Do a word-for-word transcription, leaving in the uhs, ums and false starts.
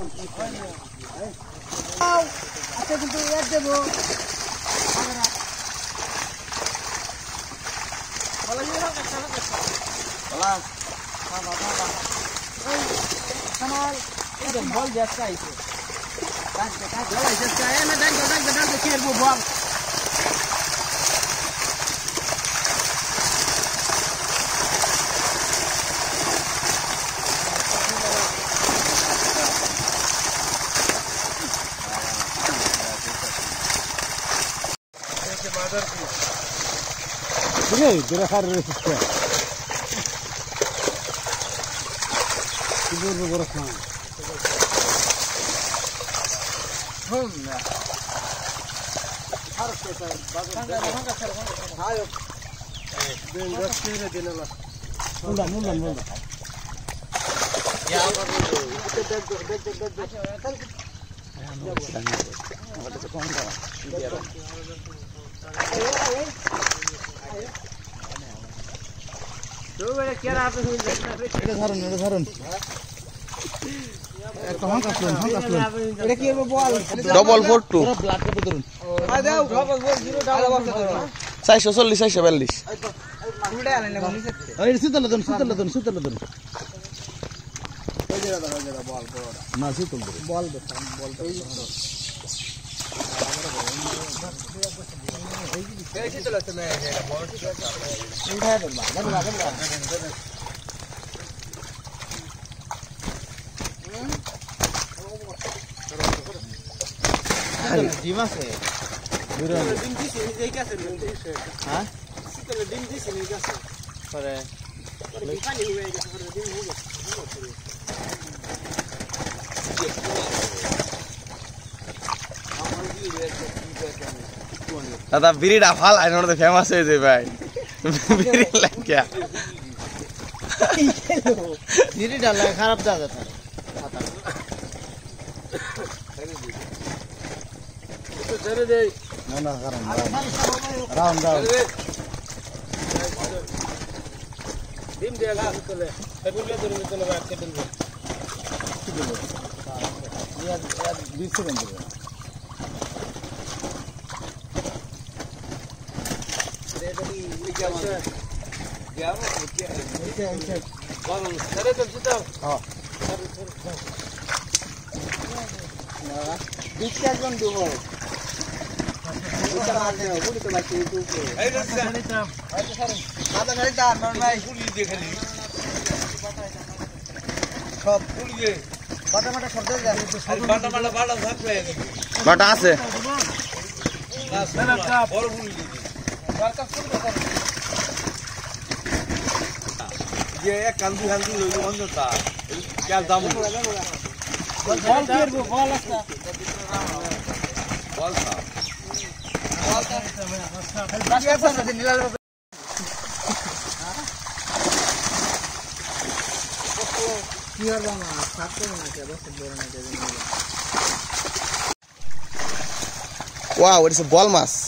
আচ্ছা কিন্তু এক দেবো বল দেখতে আইছে বল Ini berakar resisten. Ibu berak mana? Hum, harus kita bagus. Ayo, ben gaskere dineler. Mulan, mulan, mulan. Ya, bak, bek, bek, bek, bek, bek. Double four two চারশো চল্লিশ চারশো বিয়াল্লিশ না শীতল বল ডিম আছে ডিম দিছি এই কাছে হ্যাঁ শীতল ডিম দিছি এই কাছে পরে পরে পানি হয়ে গেছে পরে ডিম হয়ে গেছে দাদা বিড়িটা ভাল আইন ফেমাস হয়েছে ভাই বিড়ি লাগিয়া বিড়িটা লাগে খারাপ দাদা ছেড়ে দে না না কারণ রাউন্ড রাউন্ড ডিম দিয়ে গাছ চলে টেবিলে ধরে চলে ব্যাগ টেবিল ইয়ার ইয়ার বিশ সেকেন্ড দেবে রেডি উই যাও যাও ওকে ওকে ওকে বল ছেড়ে দে দাও হ্যাঁ বিশ একজন দেবো এটা আর দেও গুলি তো বাকি একটু এই রে স্যার আদা গাড়ি দাঁড় নন ভাই গুলি দিয়ে খালি সব গুলি দিয়ে বাটা মাটা শব্দ যায় বাটা মাটা বাটা থাকলে বাটা আছে না স্যার বড় গুলি দিয়ে বাটা শুরু কর যে এক কান্দি কান্দি লইলো অন্ধতা क्या দাম বল করব বল আসা বল সা বল তা বাস করতে নীলাল কি আর না থাকতে না কে বস বল না কে wow it's a ball much